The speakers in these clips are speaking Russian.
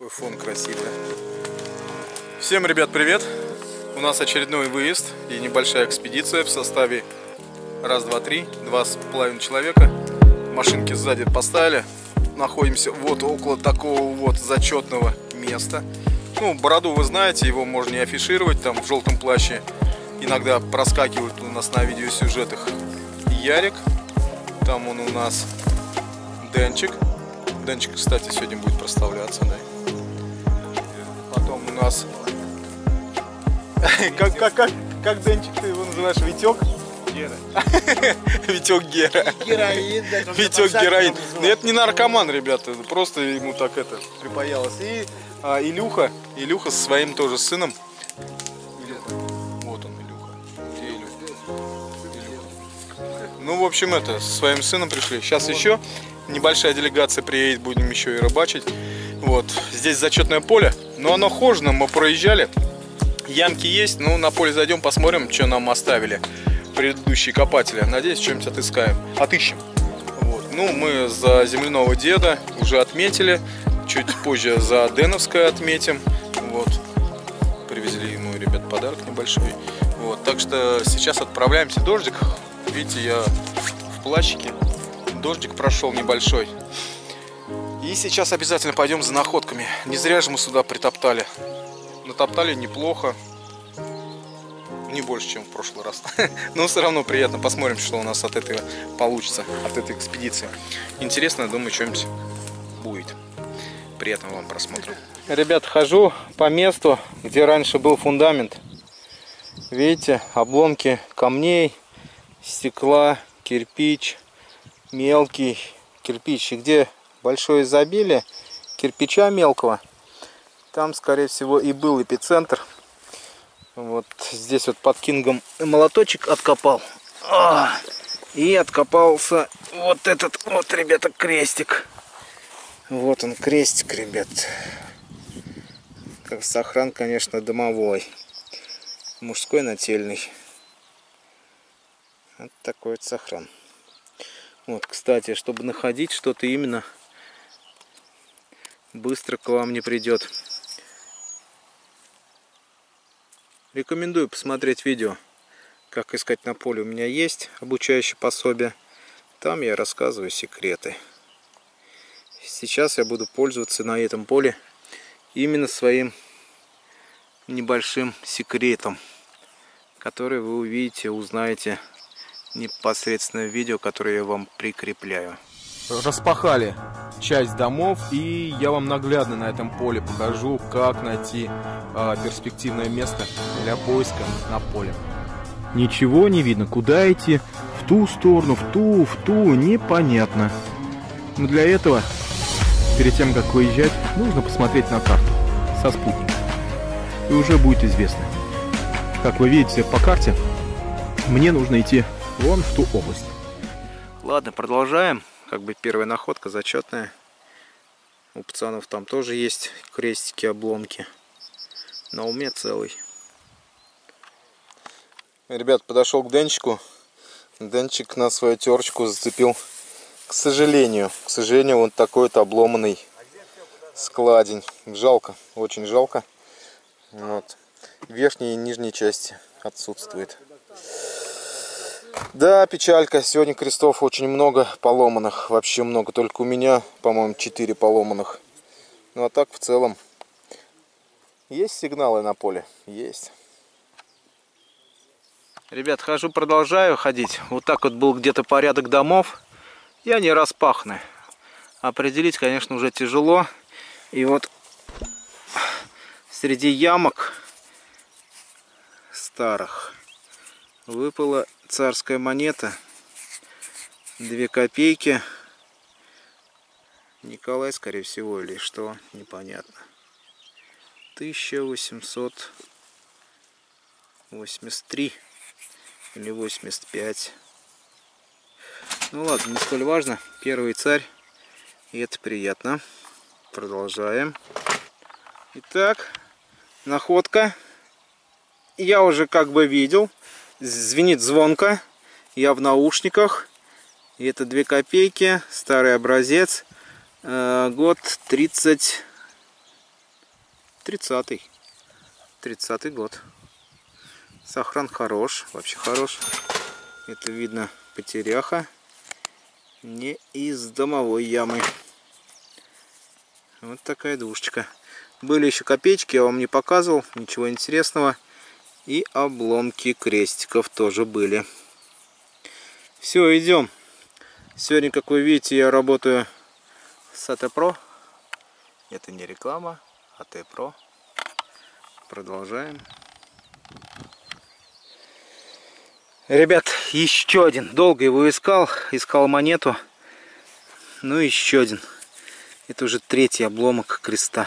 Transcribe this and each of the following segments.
Какой фон красивый. Всем, ребят, привет! У нас очередной выезд и небольшая экспедиция в составе раз, два, три, 2,5 человека. Машинки сзади поставили. Находимся вот около такого вот зачетного места. Ну, бороду вы знаете, его можно не афишировать, там в желтом плаще. Иногда проскакивают у нас на видеосюжетах Ярик. Там он у нас Денчик. Денчик, кстати, сегодня будет проставляться, да. Потом у нас... Как Денчик ты его называешь? Витек? Гера. Витек Гера. Героин. Витек Героин. Но это не наркоман, ребята. Просто ему так это припаялось. И Илюха со своим тоже сыном. Вот он, Илюха. Где Илюха? Ну, в общем, это, со своим сыном пришли. Сейчас еще небольшая делегация приедет, будем еще и рыбачить. Вот, здесь зачетное поле, но оно хожено, мы проезжали. Ямки есть, но на поле зайдем, посмотрим, что нам оставили предыдущие копатели. Надеюсь, что-нибудь отыщем. Вот. Ну, мы за земляного деда уже отметили, чуть позже за Деновское отметим. Вот. Привезли ему, ребят, подарок небольшой. Вот. Так что сейчас отправляемся. Дождик, видите, я в плащике. Дождик прошел небольшой. И сейчас обязательно пойдем за находками. Не зря же мы сюда притоптали. Натоптали неплохо. Не больше, чем в прошлый раз. Но все равно приятно. Посмотрим, что у нас от этого получится. От этой экспедиции. Интересно, думаю, что-нибудь будет. Приятного вам просмотра. Ребят, хожу по месту, где раньше был фундамент. Видите, обломки камней, стекла, кирпич, мелкий кирпич. И где большое изобилие кирпича мелкого, там, скорее всего, и был эпицентр. Вот здесь вот под Кингом молоточек откопал. И откопался вот этот вот, ребята, крестик. Вот он, крестик, ребят. Как сохран, конечно, домовой. Мужской нательный. Вот такой вот сохран. Вот, кстати, чтобы находить что-то именно, быстро к вам не придет. Рекомендую посмотреть видео, как искать на поле. У меня есть обучающее пособие. Там я рассказываю секреты. Сейчас я буду пользоваться на этом поле именно своим небольшим секретом, который вы увидите, узнаете непосредственно в видео, которое я вам прикрепляю. Распахали часть домов, и я вам наглядно на этом поле покажу, как найти перспективное место для поиска на поле. Ничего не видно, куда идти, в ту сторону, в ту, непонятно. Но для этого, перед тем как выезжать, нужно посмотреть на карту со спутника, и уже будет известно. Как вы видите по карте, мне нужно идти вон в ту область. Ладно, продолжаем. Как бы первая находка зачетная. У пацанов там тоже есть крестики, обломки. На уме целый. Ребят, подошел к Денчику. Денчик на свою терочку зацепил. К сожалению, вот такой вот обломанный складень. Жалко, очень жалко. Вот. Верхней и нижней части отсутствует. Да, печалька. Сегодня крестов очень много поломанных. Вообще много. Только у меня, по-моему, 4 поломанных. Ну а так в целом. Есть сигналы на поле? Есть. Ребят, хожу, продолжаю ходить. Вот так вот был где-то порядок домов. И они распаханы. Определить, конечно, уже тяжело. И вот среди ямок старых выпала царская монета, 2 копейки. Николай, скорее всего, или что, непонятно. 1883 или 85. Ну ладно, не столь важно. Первый царь, и это приятно. Продолжаем. Итак, находка. Я уже как бы видел. Звенит звонко. Я в наушниках. И это 2 копейки. Старый образец. Год 30-й. 30-й год. Сохран хорош, вообще хорош. Это видно потеряха. Не из домовой ямы. Вот такая двушечка. Были еще копеечки, я вам не показывал, ничего интересного. И обломки крестиков тоже были. Все, идем. Сегодня, как вы видите, я работаю с АТ-Про. Это не реклама, АТ-Про. Продолжаем. Ребят, еще один. Долго его искал монету. Ну, еще один. Это уже 3-й обломок креста.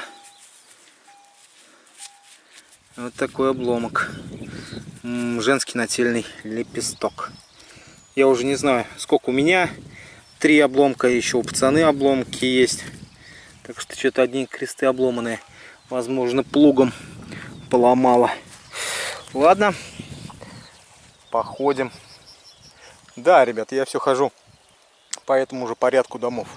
Вот такой обломок. Женский нательный лепесток. Я уже не знаю, сколько у меня. 3 обломка, еще у пацаны обломки есть. Так что что-то одни кресты обломанные. Возможно, плугом поломало. Ладно. Походим. Да, ребят, я все хожу по этому же порядку домов.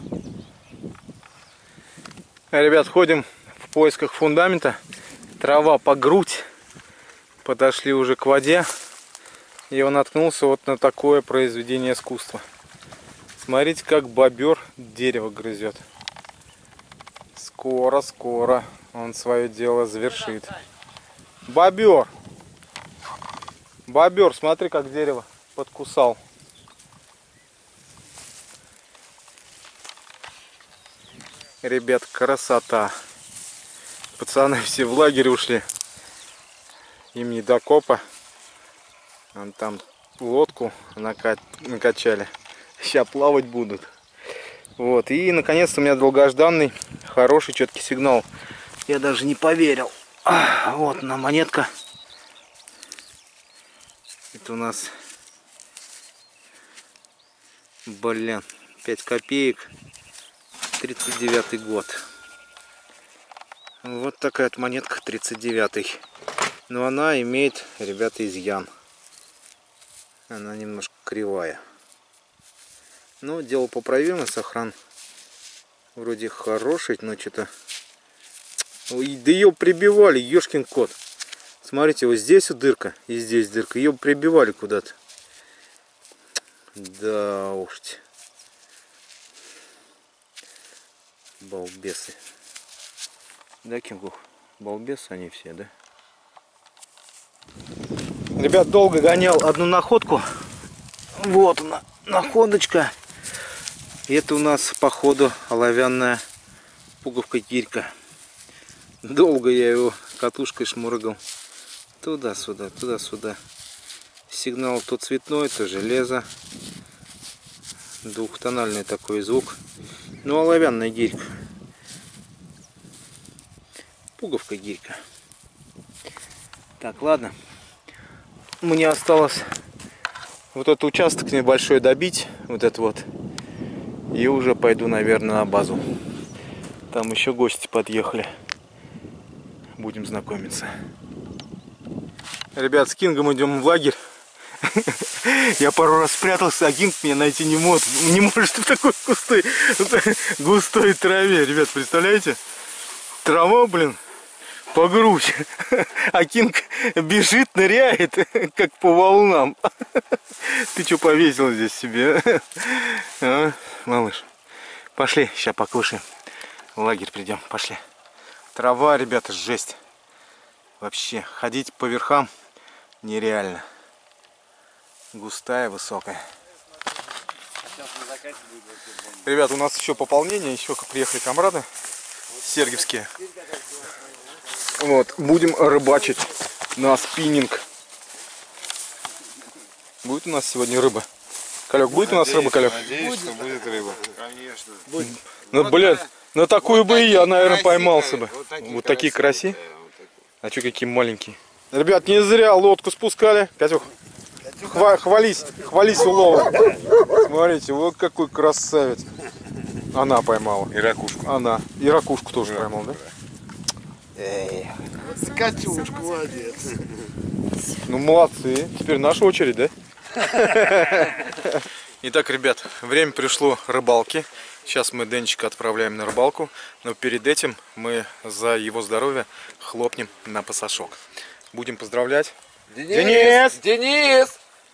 Ребят, ходим в поисках фундамента. Трава по грудь. Подошли уже к воде. И он наткнулся вот на такое произведение искусства. Смотрите, как бобер дерево грызет. Скоро он свое дело завершит. Бобер! Бобер, смотри, как дерево подкусал. Ребят, красота. Пацаны все в лагерь ушли. Им не до копа. Вон там лодку накачали. Сейчас плавать будут. Вот. И наконец-то у меня долгожданный, хороший, четкий сигнал. Я даже не поверил. Вот она монетка. Это у нас, блин, 5 копеек, 39-й год. Вот такая вот монетка, 39-й. Но она имеет, ребята, изъян. Она немножко кривая. Но дело поправимо, сохран вроде хороший, но что-то... Да ее прибивали, ешкин кот. Смотрите, вот здесь вот дырка и здесь дырка. Ее прибивали куда-то. Да уж. Балбесы. Да, Кингух? Балбесы они все, да? Ребят, долго гонял одну находку. Вот она, находочка. И это у нас, походу, оловянная пуговка-гирька. Долго я его катушкой шмургал. Туда-сюда, туда-сюда. Сигнал то цветной, то железо. Двухтональный такой звук. Ну, оловянная гирька. Пуговка-гирька. Так, ладно. Мне осталось вот этот участок небольшой добить. Вот это вот. И уже пойду, наверное, на базу. Там еще гости подъехали. Будем знакомиться. Ребят, с Кингом идем в лагерь. Я пару раз спрятался, а Кинг меня найти не может в такой густой траве. Ребят, представляете? Трава, блин, по грудь. А Кинг бежит, ныряет, как по волнам. Ты что повесил здесь себе? А, малыш, пошли, сейчас покушаем. В лагерь придем, пошли. Трава, ребята, жесть. Вообще, ходить по верхам нереально. Густая, высокая. Ребят, у нас еще пополнение, еще приехали комрады сергиевские. Вот, будем рыбачить на спиннинг. Будет у нас сегодня рыба? Калек, будет у нас рыба, Калек? Надеюсь, что будет рыба. Конечно. Будет. Ну, блядь, на такую бы и я, наверное, поймался бы. Вот такие краси. А что, какие маленькие. Ребят, не зря лодку спускали. Катюх, хвались уловом. Смотрите, вот какой красавец. Она поймала. И ракушку. Она. И ракушку тоже поймал, да? Катюшка, молодец. Ну, молодцы. Теперь наша очередь, да? Итак, ребят, время пришло рыбалки. Сейчас мы Денчика отправляем на рыбалку. Но перед этим мы за его здоровье хлопнем на пасашок. Будем поздравлять. Денис!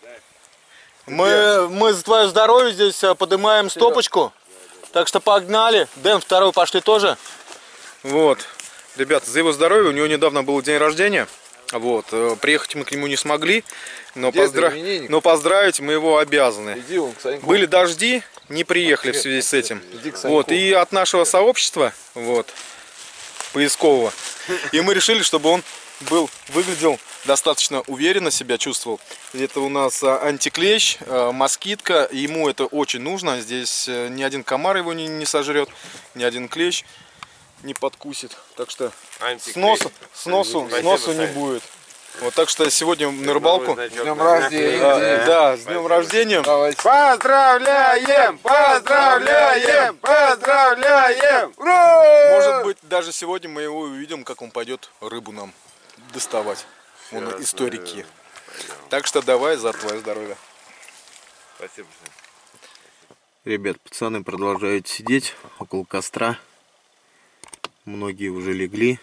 Мы за твое здоровье здесь поднимаем стопочку. Так что погнали. Дэн, второй пошли тоже. Вот. Ребят, за его здоровье. У него недавно был день рождения. Вот. Приехать мы к нему не смогли. Но, но поздравить мы его обязаны. Иди вон к Саньку. Были дожди, не приехали в связи с этим. Вот. И от нашего сообщества, вот, поискового. И мы решили, чтобы он выглядел достаточно уверенно, себя чувствовал. Это у нас антиклещ, москитка. Ему это очень нужно. Здесь ни один комар его не сожрет, ни один клещ не подкусит. Так что сносу не будет. Вот, так что сегодня на рыбалку. С днем рождения! Да, с днем рождения! Поздравляем! Поздравляем! Поздравляем! Ура! Может быть, даже сегодня мы его увидим, как он пойдет рыбу нам доставать. Он из той реки. Так что давай за твое здоровье. Спасибо. Ребят, пацаны продолжают сидеть около костра. Многие уже легли.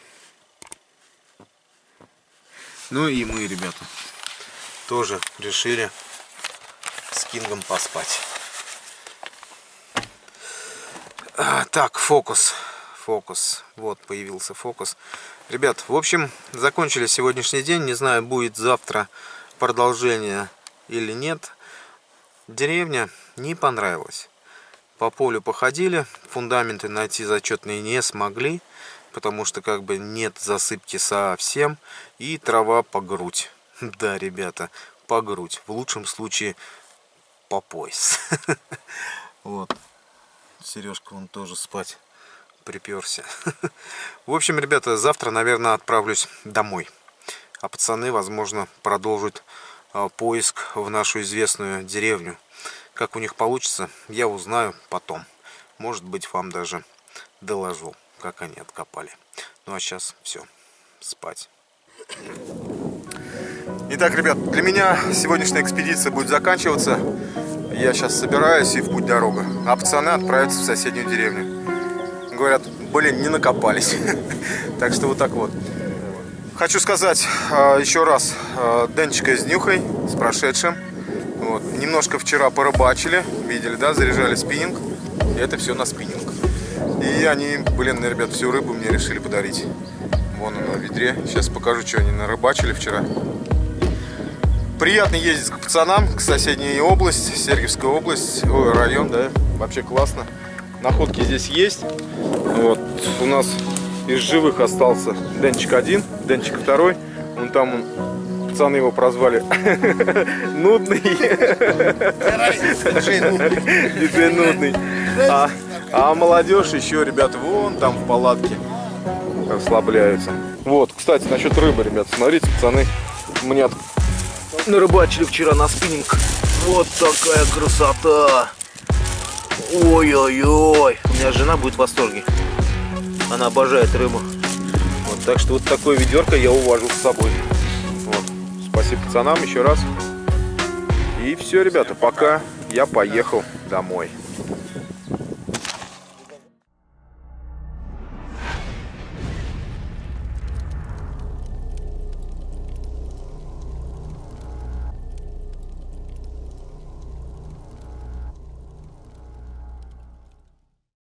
Ну и мы, ребята, тоже решили с Кингом поспать. Так, фокус. Вот появился фокус. Ребят, в общем, закончили сегодняшний день. Не знаю, будет завтра продолжение или нет. Деревня не понравилась. По полю походили, фундаменты найти зачетные не смогли, потому что как бы нет засыпки совсем, и трава по грудь. Да, ребята, по грудь. В лучшем случае по пояс. Вот. Сережка он тоже спать приперся. В общем, ребята, завтра, наверное, отправлюсь домой. А пацаны, возможно, продолжат поиск в нашу известную деревню. Как у них получится, я узнаю потом. Может быть, вам даже доложу, как они откопали. Ну а сейчас все, спать. Итак, ребят, для меня сегодняшняя экспедиция будет заканчиваться. Я сейчас собираюсь и в путь дорога. А пацаны отправятся в соседнюю деревню. Говорят, блин, не накопались. Так что вот так вот. Хочу сказать еще раз Денчика с Днюхой, с прошедшим. Вот. Немножко вчера порыбачили, видели, да, заряжали спиннинг. И это все на спиннинг. И они, блин, ребят, всю рыбу мне решили подарить. Вон она в ведре. Сейчас покажу, что они нарыбачили вчера. Приятно ездить к пацанам, к соседней области, Сергиевская область, район, да, вообще классно. Находки здесь есть. Вот, у нас из живых остался Денчик 1, Денчик 2. Вон там пацаны его прозвали Нудный. Диджей Нудный. А молодежь еще, ребята, вон там в палатке расслабляются. Вот, кстати, насчет рыбы, ребят, смотрите, пацаны, мне нарыбачили вчера на спиннинг. Вот такая красота. Ой-ой-ой. У меня жена будет в восторге. Она обожает рыбу. Вот, так что вот такое ведерко я увожу с собой. Вот. Спасибо пацанам еще раз. И все, ребята, пока я поехал домой.